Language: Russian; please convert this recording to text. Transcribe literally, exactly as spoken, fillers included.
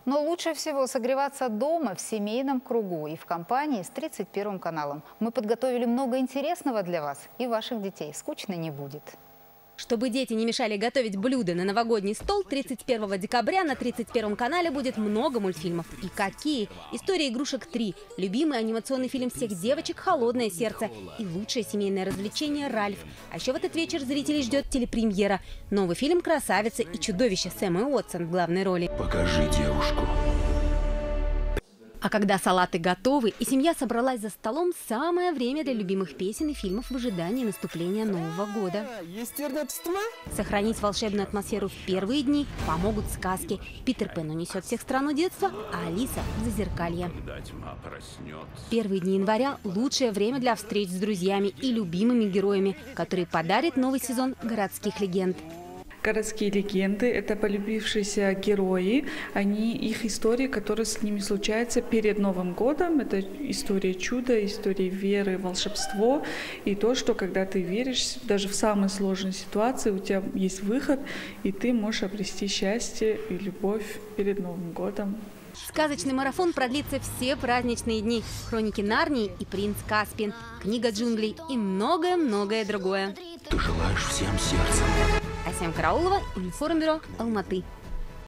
Но лучше всего согреваться дома в семейном кругу и в компании с тридцать первым каналом. Мы подготовили много интересного для вас и ваших детей. Скучно не будет. Чтобы дети не мешали готовить блюда на новогодний стол, тридцать первого декабря на тридцать первом канале будет много мультфильмов. И какие! «История игрушек три», любимый анимационный фильм всех девочек «Холодное сердце» и лучшее семейное развлечение «Ральф». А еще в этот вечер зрителей ждет телепремьера. Новый фильм «Красавица и чудовище» с Эммой Уотсон в главной роли. Покажи девушку. А когда салаты готовы и семья собралась за столом, самое время для любимых песен и фильмов в ожидании наступления Нового года. Сохранить волшебную атмосферу в первые дни помогут сказки. Питер Пен унесет всех в страну детства, а Алиса – в Зазеркалье. Первые дни января – лучшее время для встреч с друзьями и любимыми героями, которые подарят новый сезон городских легенд. Городские легенды – это полюбившиеся герои, они, их истории, которые с ними случаются перед Новым годом. Это история чуда, история веры, волшебство. И то, что когда ты веришь, даже в самой сложной ситуации у тебя есть выход, и ты можешь обрести счастье и любовь перед Новым годом. Сказочный марафон продлится все праздничные дни. Хроники Нарнии и принц Каспиан, книга джунглей и многое-многое другое. Ты желаешь всем сердцем. Асем Караулова, Информбюро, Алматы.